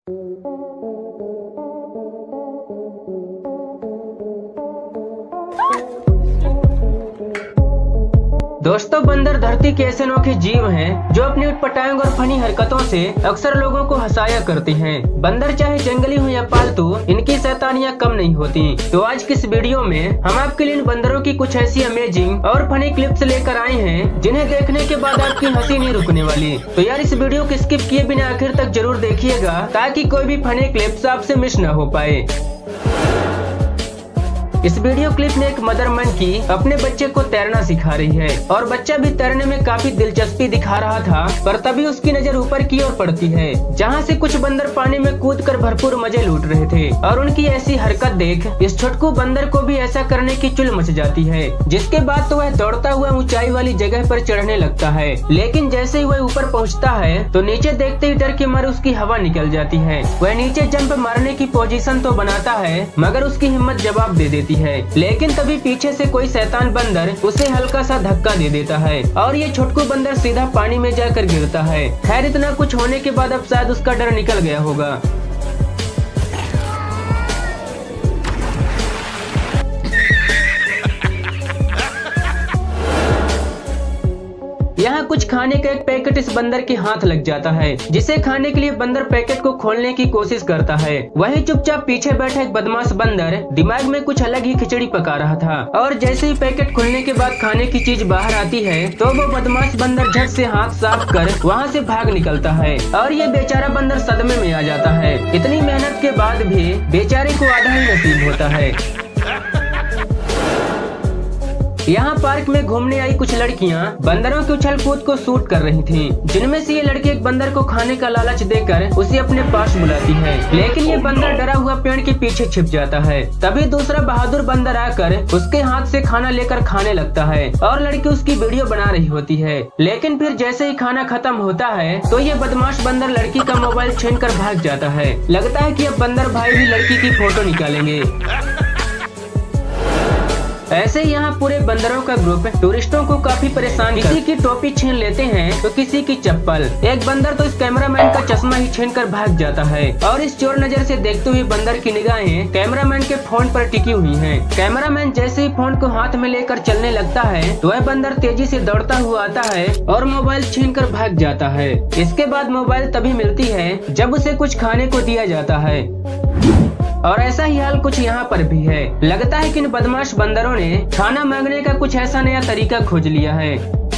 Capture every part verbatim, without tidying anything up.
दोस्तों, बंदर धरती के ऐसे अनोखे जीव हैं जो अपनी उटपटांग और फनी हरकतों से अक्सर लोगों को हंसाया करते हैं। बंदर चाहे जंगली हो या पालतू, इनकी शैतानियां कम नहीं होती। तो आज की इस वीडियो में हम आपके लिए इन बंदरों की कुछ ऐसी अमेजिंग और फनी क्लिप्स लेकर आए हैं जिन्हें देखने के बाद आपकी हंसी नहीं रुकने वाली। तो यार इस वीडियो को स्किप किए बिना आखिर तक जरूर देखिएगा ताकि कोई भी फनी क्लिप्स आपसे मिस न हो पाए। इस वीडियो क्लिप में एक मदर मंकी अपने बच्चे को तैरना सिखा रही है और बच्चा भी तैरने में काफी दिलचस्पी दिखा रहा था, पर तभी उसकी नजर ऊपर की ओर पड़ती है जहां से कुछ बंदर पानी में कूदकर भरपूर मजे लूट रहे थे। और उनकी ऐसी हरकत देख इस छोटकू बंदर को भी ऐसा करने की चुल मच जाती है, जिसके बाद तो वह दौड़ता हुआ ऊंचाई वाली जगह पर चढ़ने लगता है। लेकिन जैसे ही वह ऊपर पहुँचता है तो नीचे देखते ही डर के मारे उसकी हवा निकल जाती है। वह नीचे जंप मारने की पोजीशन तो बनाता है मगर उसकी हिम्मत जवाब दे देती है। लेकिन तभी पीछे से कोई शैतान बंदर उसे हल्का सा धक्का दे देता है और ये छोटकू बंदर सीधा पानी में जाकर गिरता है। खैर इतना कुछ होने के बाद अब शायद उसका डर निकल गया होगा। यहाँ कुछ खाने का एक पैकेट इस बंदर के हाथ लग जाता है, जिसे खाने के लिए बंदर पैकेट को खोलने की कोशिश करता है। वहीं चुपचाप पीछे बैठा एक बदमाश बंदर दिमाग में कुछ अलग ही खिचड़ी पका रहा था और जैसे ही पैकेट खुलने के बाद खाने की चीज बाहर आती है तो वो बदमाश बंदर झट से हाथ साफ कर वहाँ से भाग निकलता है और ये बेचारा बंदर सदमे में आ जाता है। इतनी मेहनत के बाद भी बेचारे को आधा ही नसीब होता है। यहाँ पार्क में घूमने आई कुछ लड़कियाँ बंदरों के उछल कूद को शूट कर रही थीं, जिनमें से ये लड़की एक बंदर को खाने का लालच देकर उसे अपने पास बुलाती है। लेकिन ये बंदर डरा हुआ पेड़ के पीछे छिप जाता है। तभी दूसरा बहादुर बंदर आकर उसके हाथ से खाना लेकर खाने लगता है और लड़की उसकी वीडियो बना रही होती है। लेकिन फिर जैसे ही खाना खत्म होता है तो ये बदमाश बंदर लड़की का मोबाइल छीन कर भाग जाता है। लगता है कि अब बंदर भाई भी लड़की की फोटो निकालेंगे। ऐसे ही यहाँ पूरे बंदरों का ग्रुप टूरिस्टों को काफी परेशान, किसी की टोपी छीन लेते हैं तो किसी की चप्पल। एक बंदर तो इस कैमरामैन का चश्मा ही छीन कर भाग जाता है और इस चोर नजर से देखते हुए बंदर की निगाहें कैमरामैन के फोन पर टिकी हुई हैं। कैमरामैन जैसे ही फोन को हाथ में लेकर चलने लगता है तो वह बंदर तेजी से दौड़ता हुआ आता है और मोबाइल छीन कर भाग जाता है। इसके बाद मोबाइल तभी मिलती है जब उसे कुछ खाने को दिया जाता है। और ऐसा ही हाल कुछ यहाँ पर भी है। लगता है कि इन बदमाश बंदरों ने खाना मांगने का कुछ ऐसा नया तरीका खोज लिया है।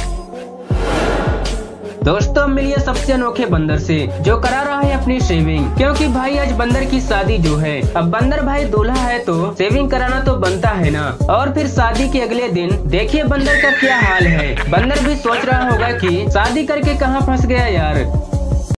दोस्तों मिलिए सबसे अनोखे बंदर से जो करा रहा है अपनी शेविंग, क्योंकि भाई आज बंदर की शादी जो है। अब बंदर भाई दूल्हा है तो शेविंग कराना तो बनता है ना। और फिर शादी के अगले दिन देखिए बंदर का क्या हाल है। बंदर भी सोच रहा होगा कि शादी करके कहाँ फंस गया यार।